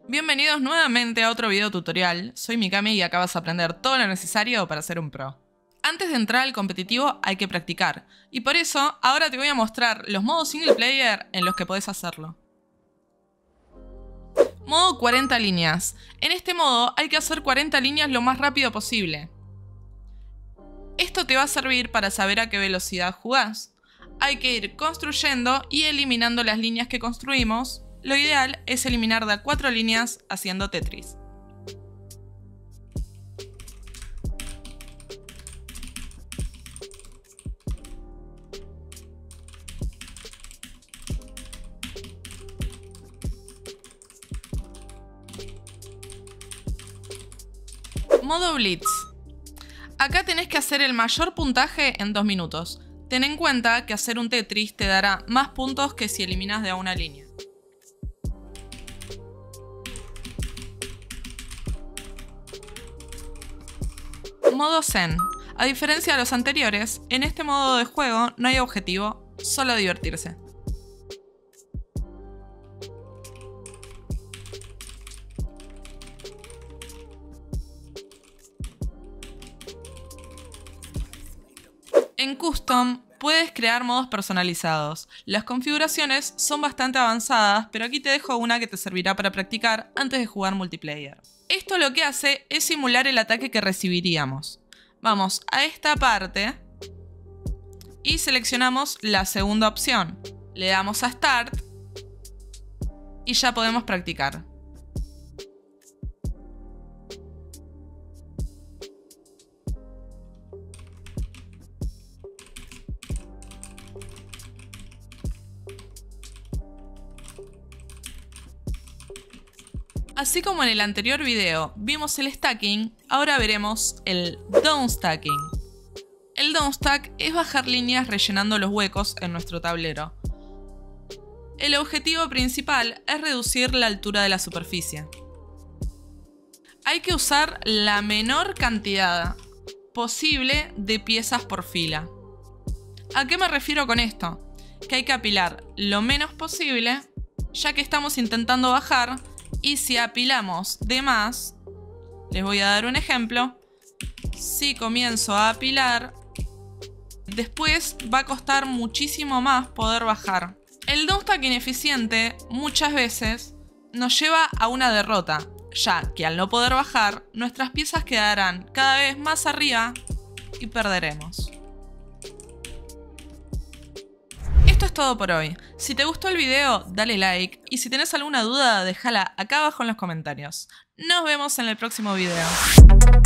Bienvenidos nuevamente a otro video tutorial. Soy Mikami y acá vas a aprender todo lo necesario para ser un pro. Antes de entrar al competitivo hay que practicar, y por eso ahora te voy a mostrar los modos single player en los que podés hacerlo. Modo 40 líneas. En este modo hay que hacer 40 líneas lo más rápido posible. Esto te va a servir para saber a qué velocidad jugás. Hay que ir construyendo y eliminando las líneas que construimos. Lo ideal es eliminar de a 4 líneas haciendo Tetris. Modo Blitz. Acá tenés que hacer el mayor puntaje en 2 minutos. Ten en cuenta que hacer un Tetris te dará más puntos que si eliminas de a una línea. Modo Zen. A diferencia de los anteriores, en este modo de juego no hay objetivo, solo divertirse. En Custom puedes crear modos personalizados. Las configuraciones son bastante avanzadas, pero aquí te dejo una que te servirá para practicar antes de jugar multiplayer. Esto lo que hace es simular el ataque que recibiríamos. Vamos a esta parte y seleccionamos la segunda opción. Le damos a Start y ya podemos practicar. Así como en el anterior video vimos el stacking, ahora veremos el downstacking. El downstack es bajar líneas rellenando los huecos en nuestro tablero. El objetivo principal es reducir la altura de la superficie. Hay que usar la menor cantidad posible de piezas por fila. ¿A qué me refiero con esto? Que hay que apilar lo menos posible, ya que estamos intentando bajar. Y si apilamos de más, les voy a dar un ejemplo. Si comienzo a apilar, después va a costar muchísimo más poder bajar. El downstack ineficiente muchas veces nos lleva a una derrota, ya que al no poder bajar, nuestras piezas quedarán cada vez más arriba y perderemos. Esto es todo por hoy. Si te gustó el video, dale like y si tenés alguna duda, déjala acá abajo en los comentarios. Nos vemos en el próximo video.